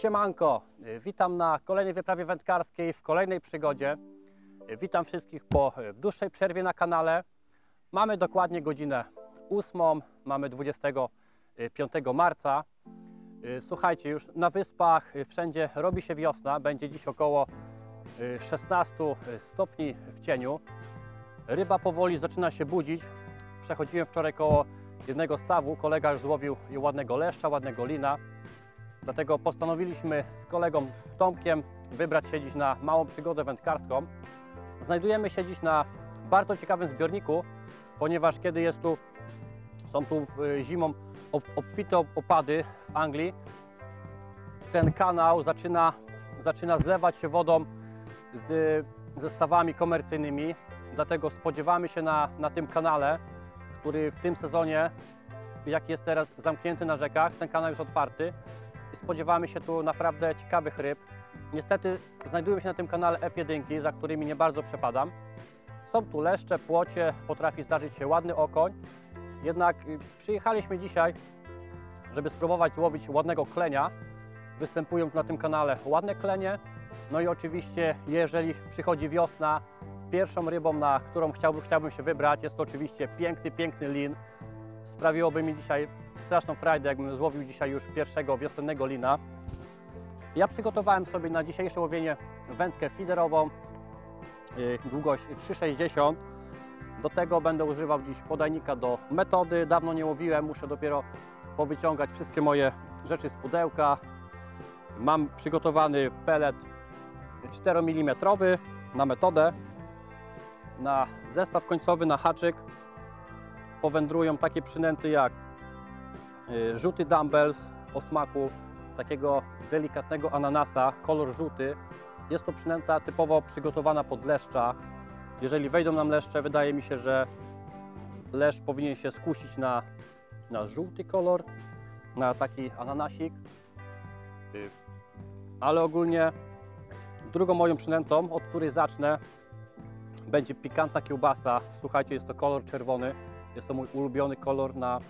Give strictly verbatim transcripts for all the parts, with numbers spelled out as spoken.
Siemanko, witam na kolejnej wyprawie wędkarskiej, w kolejnej przygodzie. Witam wszystkich po dłuższej przerwie na kanale. Mamy dokładnie godzinę ósmą, mamy dwudziestego piątego marca. Słuchajcie, już na wyspach wszędzie robi się wiosna, będzie dziś około szesnaście stopni w cieniu. Ryba powoli zaczyna się budzić. Przechodziłem wczoraj koło jednego stawu, kolega już złowił ładnego leszcza, ładnego lina. Dlatego postanowiliśmy z kolegą Tomkiem wybrać się dziś na małą przygodę wędkarską. Znajdujemy się dziś na bardzo ciekawym zbiorniku, ponieważ kiedy jest tu, są tu zimą obfite opady w Anglii, ten kanał zaczyna, zaczyna zlewać się wodą z, ze stawami komercyjnymi. Dlatego spodziewamy się na, na tym kanale, który w tym sezonie, jak jest teraz zamknięty na rzekach, ten kanał jest otwarty. I spodziewamy się tu naprawdę ciekawych ryb. Niestety znajdują się na tym kanale F jeden, za którymi nie bardzo przepadam. Są tu leszcze, płocie, potrafi zdarzyć się ładny okoń. Jednak przyjechaliśmy dzisiaj, żeby spróbować złowić ładnego klenia. Występują tu na tym kanale ładne klenie. No i oczywiście, jeżeli przychodzi wiosna, pierwszą rybą, na którą chciałbym, chciałbym się wybrać, jest to oczywiście piękny, piękny lin. Sprawiłoby mi dzisiaj straszną frajdę, jakbym złowił dzisiaj już pierwszego wiosennego lina. Ja przygotowałem sobie na dzisiejsze łowienie wędkę feederową, długość trzy sześćdziesiąt. Do tego będę używał dziś podajnika do metody. Dawno nie łowiłem, muszę dopiero powyciągać wszystkie moje rzeczy z pudełka. Mam przygotowany pelet cztery milimetry na metodę. Na zestaw końcowy, na haczyk powędrują takie przynęty jak żółty dumbbells o smaku takiego delikatnego ananasa, kolor żółty. Jest to przynęta typowo przygotowana pod leszcza. Jeżeli wejdą nam leszcze, wydaje mi się, że leszcz powinien się skusić na, na żółty kolor, na taki ananasik. Ale ogólnie drugą moją przynętą, od której zacznę, będzie pikantna kiełbasa. Słuchajcie, jest to kolor czerwony. Jest to mój ulubiony kolor na,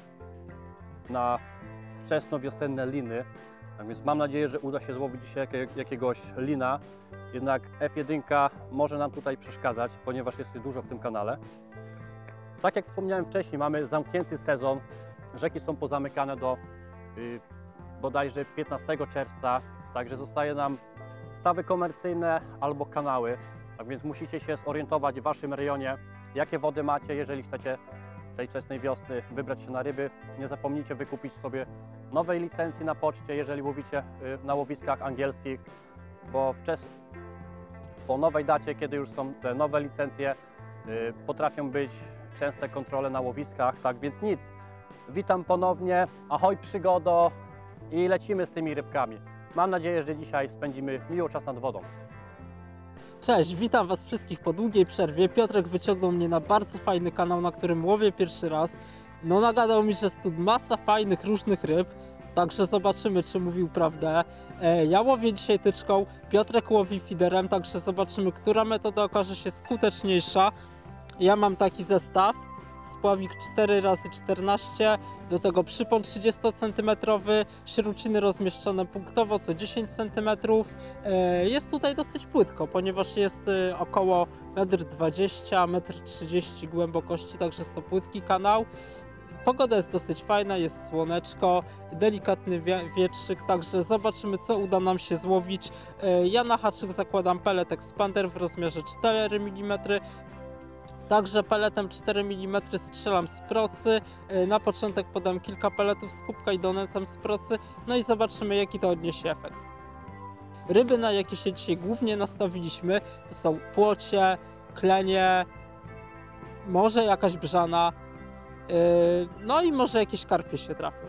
na wczesnowiosenne liny. Tak więc mam nadzieję, że uda się złowić dzisiaj jakiegoś lina. Jednak F jeden może nam tutaj przeszkadzać, ponieważ jest dużo w tym kanale. Tak jak wspomniałem wcześniej, mamy zamknięty sezon. Rzeki są pozamykane do yy, bodajże piętnastego czerwca. Także zostaje nam stawy komercyjne albo kanały. Tak więc musicie się zorientować w waszym rejonie, jakie wody macie, jeżeli chcecie tej wczesnej wiosny wybrać się na ryby. Nie zapomnijcie wykupić sobie nowej licencji na poczcie, jeżeli łowicie na łowiskach angielskich, bo wczes... po nowej dacie, kiedy już są te nowe licencje, potrafią być częste kontrole na łowiskach. Tak więc nic, witam ponownie, ahoj przygodo i lecimy z tymi rybkami. Mam nadzieję, że dzisiaj spędzimy miło czas nad wodą. Cześć, witam Was wszystkich po długiej przerwie. Piotrek wyciągnął mnie na bardzo fajny kanał, na którym łowię pierwszy raz. No nagadał mi, że jest tu masa fajnych, różnych ryb, także zobaczymy, czy mówił prawdę. E, ja łowię dzisiaj tyczką, Piotrek łowi feederem, także zobaczymy, która metoda okaże się skuteczniejsza. Ja mam taki zestaw, spławik cztery razy czternaście, do tego przypon trzydziestocentymetrowy, śruciny rozmieszczone punktowo co dziesięć centymetrów. Jest tutaj dosyć płytko, ponieważ jest około metr dwadzieścia, metr trzydzieści głębokości, także jest to płytki kanał. Pogoda jest dosyć fajna, jest słoneczko, delikatny wietrzyk, także zobaczymy, co uda nam się złowić. Ja na haczyk zakładam pelet Expander w rozmiarze cztery milimetry. Także peletem cztery milimetry strzelam z procy. Na początek podam kilka peletów z kubka i donęcam z procy. No i zobaczymy, jaki to odniesie efekt. Ryby, na jakie się dzisiaj głównie nastawiliśmy, to są płocie, klenie, może jakaś brzana, no i może jakieś karpie się trafią.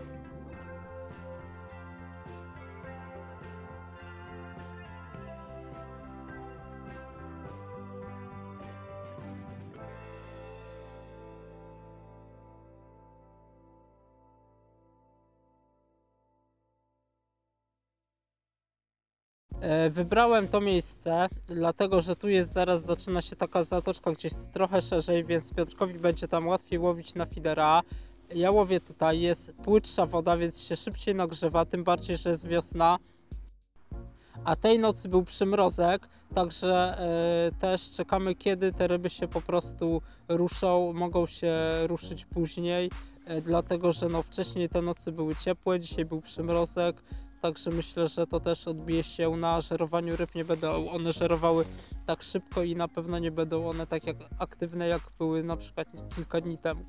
Wybrałem to miejsce, dlatego że tu jest zaraz zaczyna się taka zatoczka gdzieś trochę szerzej, więc Piotrkowi będzie tam łatwiej łowić na feedera. Ja łowię tutaj, jest płytsza woda, więc się szybciej nagrzewa, tym bardziej, że jest wiosna. a tej nocy był przymrozek, także e, też czekamy, kiedy te ryby się po prostu ruszą, mogą się ruszyć później, e, dlatego że no wcześniej te nocy były ciepłe, dzisiaj był przymrozek, także myślę, że to też odbije się na żerowaniu ryb, nie będą one żerowały tak szybko i na pewno nie będą one tak jak aktywne, jak były na przykład kilka dni temu.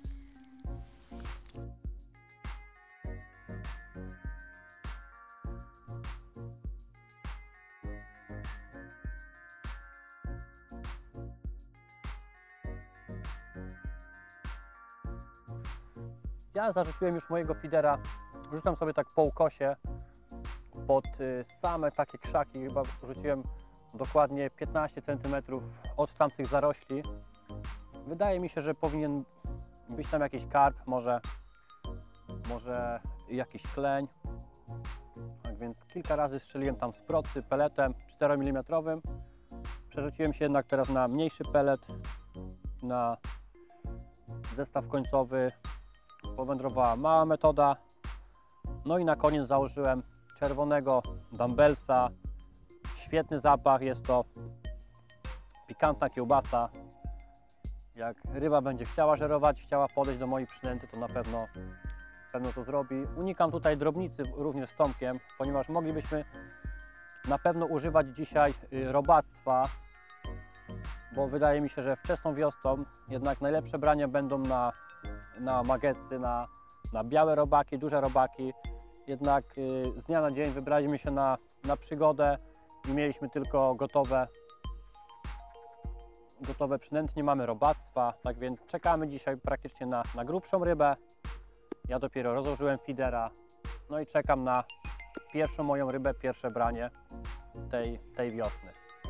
Ja zarzuciłem już mojego fidera, rzucam sobie tak po ukosie pod y, same takie krzaki, chyba rzuciłem dokładnie piętnaście centymetrów od tamtych zarośli. Wydaje mi się, że powinien być tam jakiś karp, może, może jakiś kleń. Tak więc kilka razy strzeliłem tam z procy peletem czteromilimetrowym. Przerzuciłem się jednak teraz na mniejszy pelet, na zestaw końcowy. Powędrowała mała metoda. No i na koniec założyłem czerwonego dumbbellsa. Świetny zapach, jest to pikantna kiełbasa. Jak ryba będzie chciała żerować, chciała podejść do mojej przynęty, to na pewno, pewno to zrobi. Unikam tutaj drobnicy również z Tomkiem, ponieważ moglibyśmy na pewno używać dzisiaj robactwa, bo wydaje mi się, że wczesną wiosną jednak najlepsze brania będą na, na magetsy, na, na białe robaki, duże robaki. Jednak z dnia na dzień wybraliśmy się na, na przygodę i mieliśmy tylko gotowe, gotowe przynęty, nie mamy robactwa, tak więc czekamy dzisiaj praktycznie na, na grubszą rybę. Ja dopiero rozłożyłem fidera, no i czekam na pierwszą moją rybę, pierwsze branie tej, tej wiosny.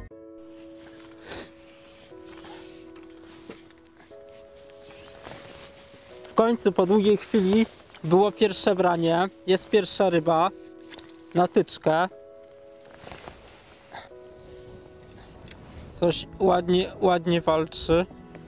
W końcu po długiej chwili było pierwsze branie, jest pierwsza ryba na tyczkę. Coś ładnie, ładnie walczy.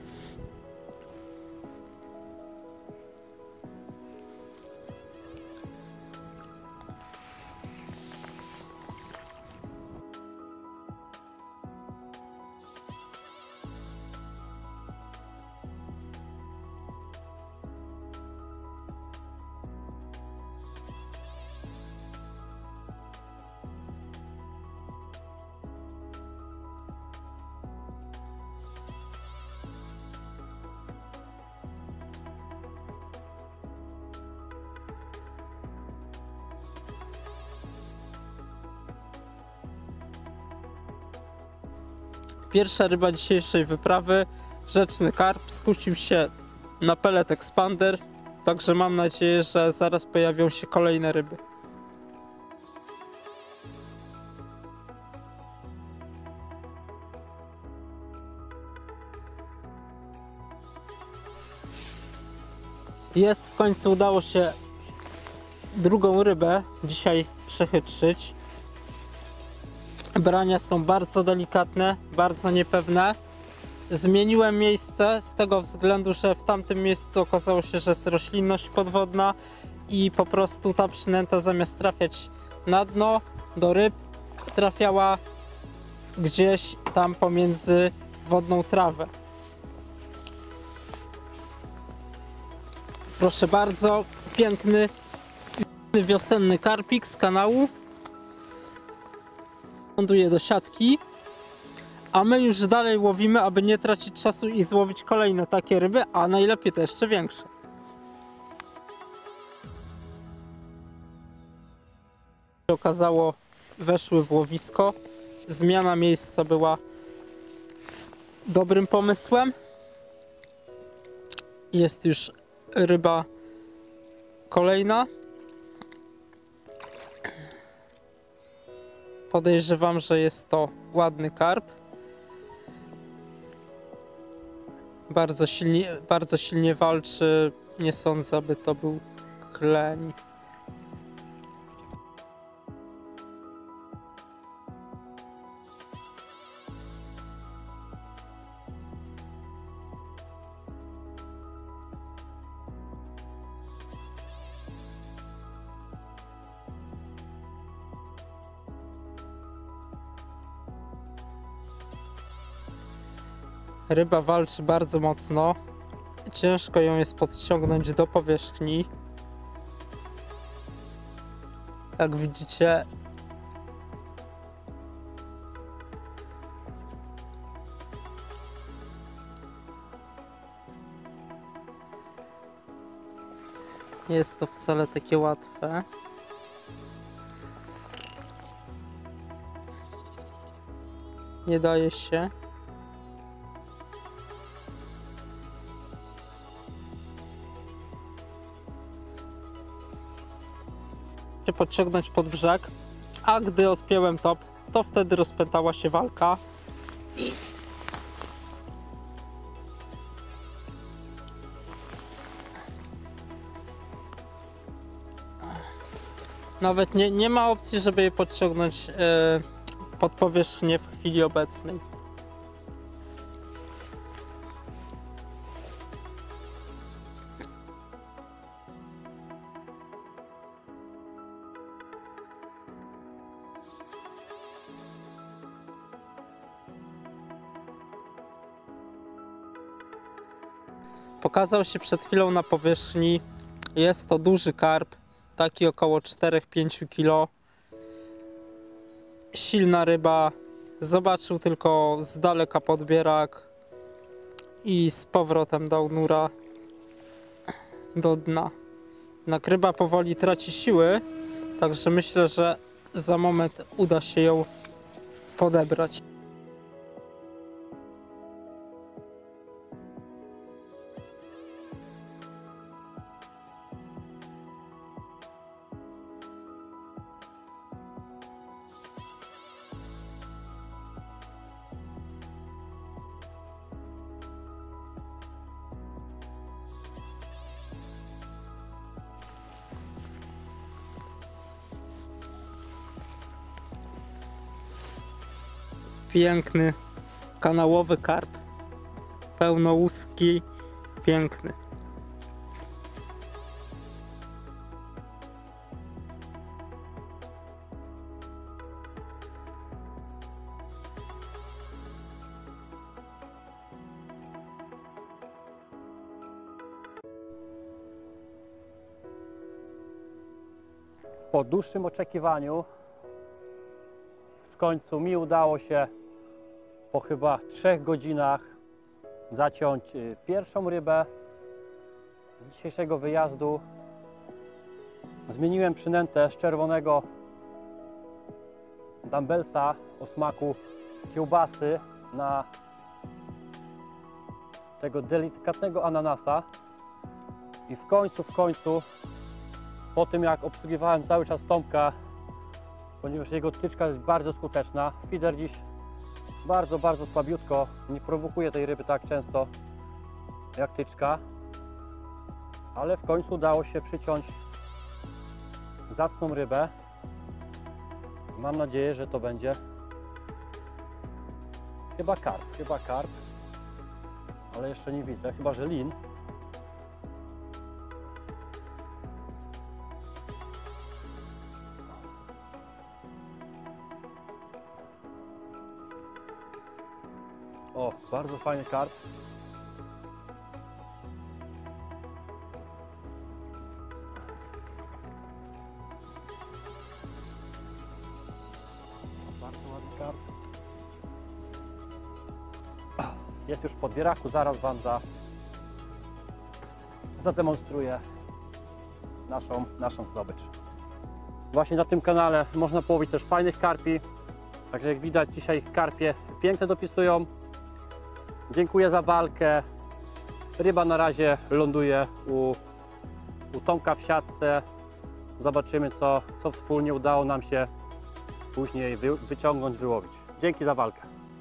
Pierwsza ryba dzisiejszej wyprawy, rzeczny karp, skusił się na pellet expander, także mam nadzieję, że zaraz pojawią się kolejne ryby. Jest, w końcu udało się drugą rybę dzisiaj przechytrzyć. Brania są bardzo delikatne, bardzo niepewne. Zmieniłem miejsce z tego względu, że w tamtym miejscu okazało się, że jest roślinność podwodna i po prostu ta przynęta zamiast trafiać na dno do ryb, trafiała gdzieś tam pomiędzy wodną trawę. Proszę bardzo, piękny wiosenny karpik z kanału. Ląduje do siatki, a my już dalej łowimy, aby nie tracić czasu i złowić kolejne takie ryby, a najlepiej te jeszcze większe. Się okazało, weszły w łowisko. Zmiana miejsca była dobrym pomysłem. Jest już ryba kolejna. Podejrzewam, że jest to ładny karp. Bardzo silnie, bardzo silnie walczy. Nie sądzę, aby to był kleń. Ryba walczy bardzo mocno. Ciężko ją jest podciągnąć do powierzchni. Jak widzicie, nie jest to wcale takie łatwe. Nie daje się. Się podciągnąć pod brzeg, a gdy odpięłem top, to wtedy rozpętała się walka i nawet nie, nie ma opcji, żeby je podciągnąć e, pod powierzchnię w chwili obecnej. Pokazał się przed chwilą na powierzchni. Jest to duży karp, taki około cztery do pięciu kilo. Silna ryba. Zobaczył tylko z daleka podbierak i z powrotem dał nura do dna. Jednak ryba powoli traci siły, także myślę, że za moment uda się ją podebrać. Piękny, kanałowy karp, pełnołuski, piękny. Po dłuższym oczekiwaniu w końcu mi udało się po chyba trzech godzinach zaciąć pierwszą rybę dzisiejszego wyjazdu. Zmieniłem przynętę z czerwonego dumbbellsa o smaku kiełbasy na tego delikatnego ananasa i w końcu, w końcu po tym jak obsługiwałem cały czas Tomka, ponieważ jego tyczka jest bardzo skuteczna, feeder dziś bardzo, bardzo słabiutko, nie prowokuje tej ryby tak często jak tyczka, ale w końcu udało się przyciąć zacną rybę. Mam nadzieję, że to będzie chyba karp, chyba karp, ale jeszcze nie widzę, chyba że lin. O, bardzo fajny karp. Bardzo ładny karp. Jest już w podbieraku, zaraz Wam za, zademonstruję naszą, naszą zdobycz. Właśnie na tym kanale można połowić też fajnych karpi. Także jak widać, dzisiaj karpie piękne dopisują. Dziękuję za walkę. Ryba na razie ląduje u, u Tomka w siatce. Zobaczymy, co, co wspólnie udało nam się później wy, wyciągnąć, wyłowić. Dzięki za walkę.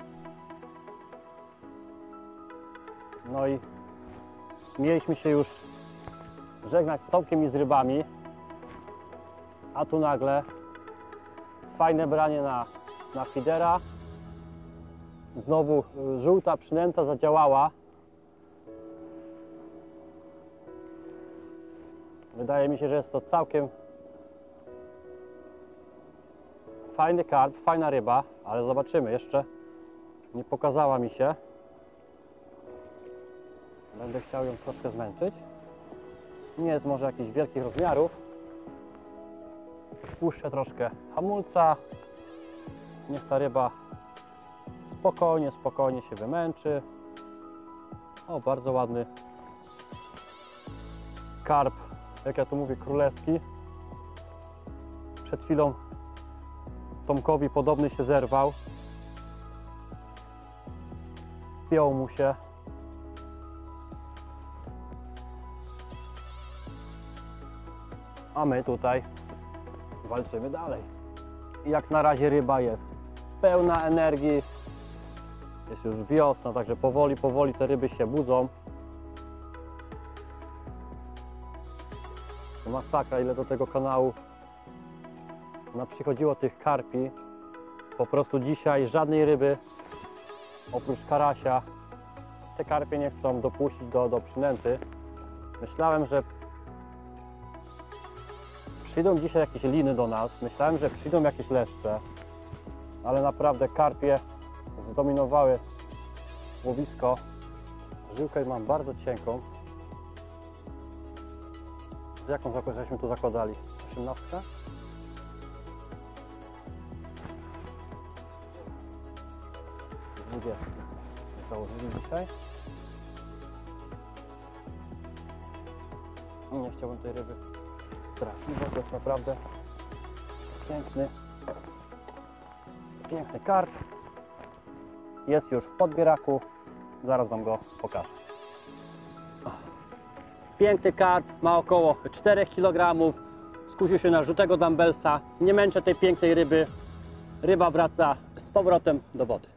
No i mieliśmy się już żegnać z Tomkiem i z rybami, a tu nagle fajne branie na, na feedera. Znowu żółta przynęta zadziałała. Wydaje mi się, że jest to całkiem fajny karp, fajna ryba, ale zobaczymy, jeszcze nie pokazała mi się. Będę chciał ją troszkę zmęczyć. Nie jest może jakichś wielkich rozmiarów. Puszczę troszkę hamulca. Niech ta ryba spokojnie, spokojnie się wymęczy. O, bardzo ładny karp, jak ja tu mówię, królewski. Przed chwilą Tomkowi podobny się zerwał. Spiął mu się. A my tutaj walczymy dalej. I jak na razie ryba jest pełna energii. Jest już wiosna, także powoli, powoli te ryby się budzą. To masakra, ile do tego kanału naprzychodziło tych karpi. Po prostu dzisiaj żadnej ryby oprócz karasia. Te karpie nie chcą dopuścić do, do przynęty. Myślałem, że przyjdą dzisiaj jakieś liny do nas. Myślałem, że przyjdą jakieś leszcze. Ale naprawdę karpie zdominowały łowisko. Żyłkę mam bardzo cienką. Z jaką żeśmy tu zakładali? osiemnastka? dwudziestka. Założyli dzisiaj. Nie chciałbym tej ryby stracić, bo to jest naprawdę piękny, piękny karp. Jest już w podbieraku. Zaraz Wam go pokażę. Piękny karp, ma około cztery kilogramy. Skusił się na żółtego dumbbellsa. Nie męczę tej pięknej ryby. Ryba wraca z powrotem do wody.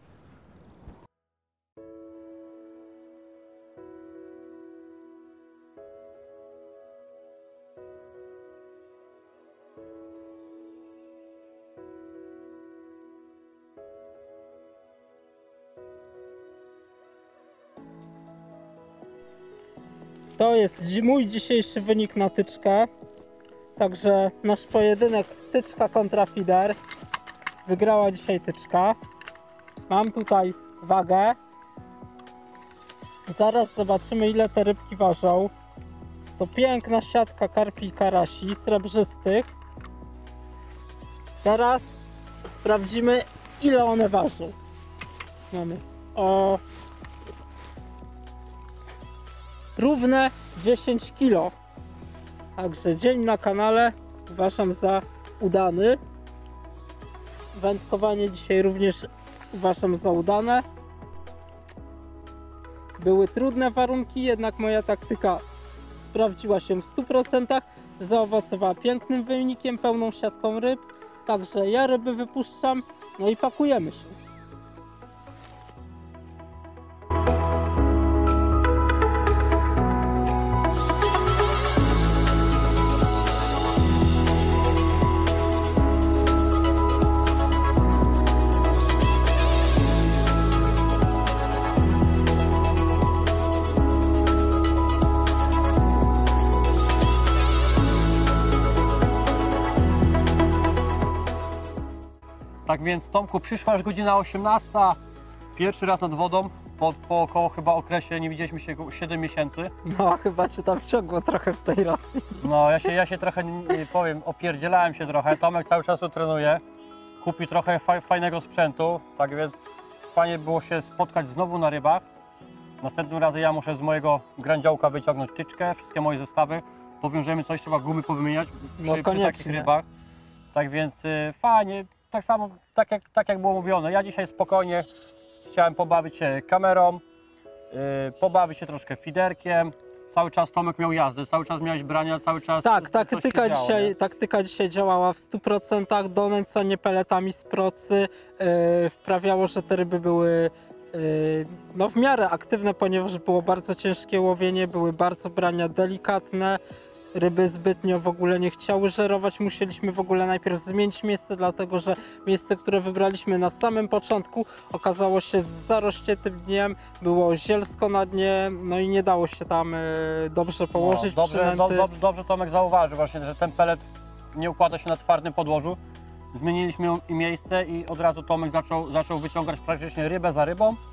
To jest dzi- mój dzisiejszy wynik na tyczkę. Także nasz pojedynek tyczka kontra fider. Wygrała dzisiaj tyczka. Mam tutaj wagę. Zaraz zobaczymy, ile te rybki ważą. Jest to piękna siatka karpi i karasi srebrzystych. Teraz sprawdzimy, ile one ważą. Mamy o równe dziesięć kilo. Także dzień na kanale uważam za udany. Wędkowanie dzisiaj również uważam za udane. Były trudne warunki, jednak moja taktyka sprawdziła się w stu procentach. Zaowocowała pięknym wynikiem, pełną siatką ryb. Także ja ryby wypuszczam, no i pakujemy się. Tak więc, Tomku, przyszła już godzina osiemnasta. Pierwszy raz nad wodą. Po, po około chyba okresie nie widzieliśmy się siedem miesięcy. No chyba cię tam wciągło trochę w tej Rosji. No ja się, ja się trochę, nie powiem, opierdzielałem się trochę. Tomek cały czas tu trenuje. Kupi trochę fa fajnego sprzętu. Tak więc fajnie było się spotkać znowu na rybach. Następnym razem ja muszę z mojego grandziołka wyciągnąć tyczkę, wszystkie moje zestawy. Powiążemy coś, trzeba gumy powymieniać przy, No przy koniecznie. takich rybach. Tak więc y, fajnie, tak samo, tak jak, tak jak było mówione. Ja dzisiaj spokojnie chciałem pobawić się kamerą, y, pobawić się troszkę fiderkiem. Cały czas Tomek miał jazdę, cały czas miałeś brania, cały czas Tak, coś się taktyka działo, dzisiaj, nie? taktyka dzisiaj działała w stu procentach. Donęcanie peletami z procy yy, wprawiało, że te ryby były yy, no, w miarę aktywne, ponieważ było bardzo ciężkie łowienie, były bardzo brania delikatne. Ryby zbytnio w ogóle nie chciały żerować. Musieliśmy w ogóle najpierw zmienić miejsce, dlatego że miejsce, które wybraliśmy na samym początku, okazało się z zarośniętym dniem, było zielsko na dnie, no i nie dało się tam y, dobrze położyć No, dobrze, przynęty. do, dobrze, dobrze Tomek zauważył właśnie, że ten pelet nie układa się na twardym podłożu. Zmieniliśmy i miejsce i od razu Tomek zaczął, zaczął wyciągać praktycznie rybę za rybą.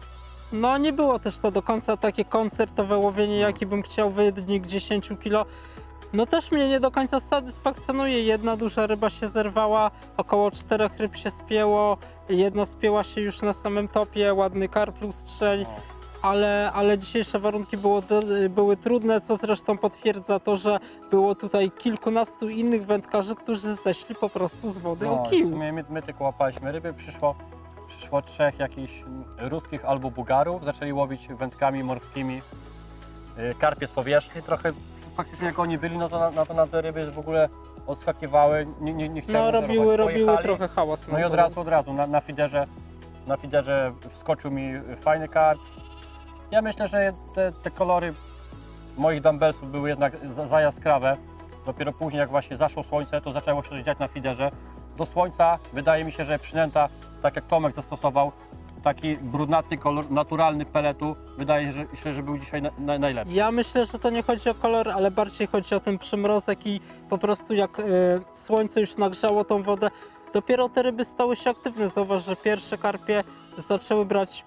No nie było też to do końca takie koncertowe łowienie, jaki bym chciał, wynik dziesięć kilo. No też mnie nie do końca satysfakcjonuje. Jedna duża ryba się zerwała, około czterech ryb się spięło, jedna spięła się już na samym topie, ładny karp plus trzeń, No. ale, ale dzisiejsze warunki było, były trudne, co zresztą potwierdza to, że było tutaj kilkunastu innych wędkarzy, którzy zeszli po prostu z wody No, o w kij. sumie my, my tylko łapaliśmy ryby, przyszło, przyszło trzech jakichś ruskich albo Bułgarów, zaczęli łowić wędkami morskimi y, karpie z powierzchni, trochę faktycznie jak oni byli, no to na, na, to na te ryby w ogóle odskakiwały, nie, nie, nie chciały No zerować. robiły, robiły Pojechali, trochę hałas. no i od razu, od razu na, na fiderze, na fiderze wskoczył mi fajny karp. Ja myślę, że te, te kolory moich dumbbellsów były jednak za, za jaskrawe. Dopiero później, jak właśnie zaszło słońce, to zaczęło się coś dziać na fiderze. Do słońca wydaje mi się, że przynęta, tak jak Tomek zastosował, taki brunatny kolor, naturalny peletu, wydaje się, że, że był dzisiaj na, na, najlepszy. Ja myślę, że to nie chodzi o kolor, ale bardziej chodzi o ten przymrozek i po prostu jak y, słońce już nagrzało tą wodę, dopiero te ryby stały się aktywne. Zauważ, że pierwsze karpie zaczęły brać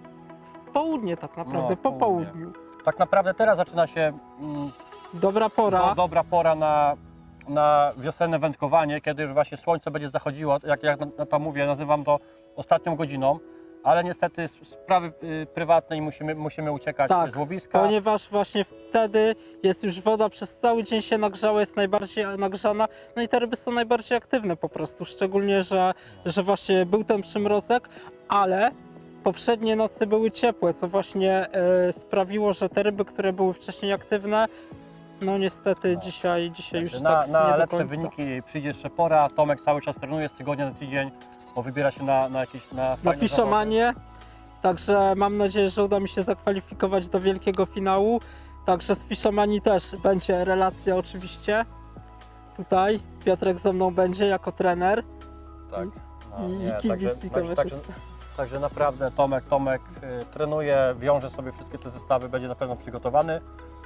w południe tak naprawdę, No, w po południe. południu. Tak naprawdę teraz zaczyna się mm, Dobra pora. do, dobra pora na, na wiosenne wędkowanie, kiedy już właśnie słońce będzie zachodziło, jak, jak na to mówię, nazywam to ostatnią godziną, ale niestety z sprawy y, prywatnej musimy, musimy uciekać Tak, z łowiska. Ponieważ właśnie wtedy jest już woda, przez cały dzień się nagrzała, jest najbardziej nagrzana, no i te ryby są najbardziej aktywne po prostu, szczególnie, że, że właśnie był ten przymrozek, ale poprzednie noce były ciepłe, co właśnie e, sprawiło, że te ryby, które były wcześniej aktywne, no niestety No. dzisiaj, dzisiaj już na tak na nie do lepsze końca. wyniki przyjdzie jeszcze pora. Tomek cały czas trenuje z tygodnia na tydzień, bo wybiera się na, na jakieś na Na fajne Fishermanie, także mam nadzieję, że uda mi się zakwalifikować do wielkiego finału. Także z Fishermani też będzie relacja oczywiście. Tutaj Piotrek ze mną będzie jako trener. zawody. Tak. No, I, nie, i także, kibic i także, także, kamerzysta. także naprawdę Tomek, Tomek y, trenuje, wiąże sobie wszystkie te zestawy, będzie na pewno przygotowany.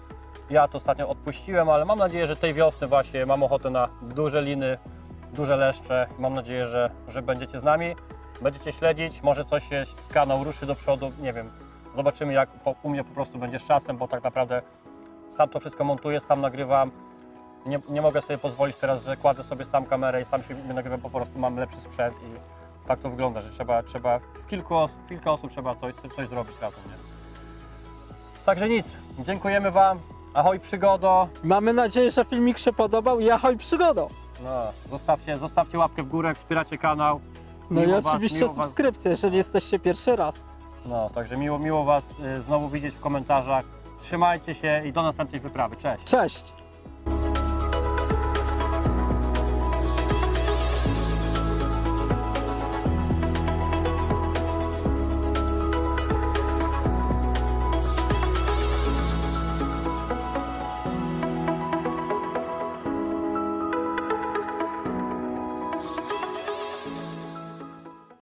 Ja to ostatnio odpuściłem, ale mam nadzieję, że tej wiosny właśnie mam ochotę na duże liny, duże leszcze. Mam nadzieję, że, że będziecie z nami, będziecie śledzić, może coś się kanał ruszy do przodu, nie wiem. Zobaczymy, jak po, u mnie po prostu będzie z czasem, bo tak naprawdę sam to wszystko montuję, sam nagrywam. Nie, nie mogę sobie pozwolić teraz, że kładę sobie sam kamerę i sam się nagrywam, po prostu mam lepszy sprzęt i tak to wygląda, że trzeba, trzeba w kilku osób, w kilka osób trzeba coś, coś zrobić razem, nie? Także nic, dziękujemy Wam, ahoj przygodo, Mamy nadzieję, że filmik się podobał i ahoj przygodo! no, zostawcie, zostawcie łapkę w górę, wspieracie kanał. No Miło i was, oczywiście miło was. subskrypcja, jeżeli jesteście pierwszy raz. No, także miło, miło Was y, znowu widzieć w komentarzach. Trzymajcie się i do następnej wyprawy. Cześć! Cześć!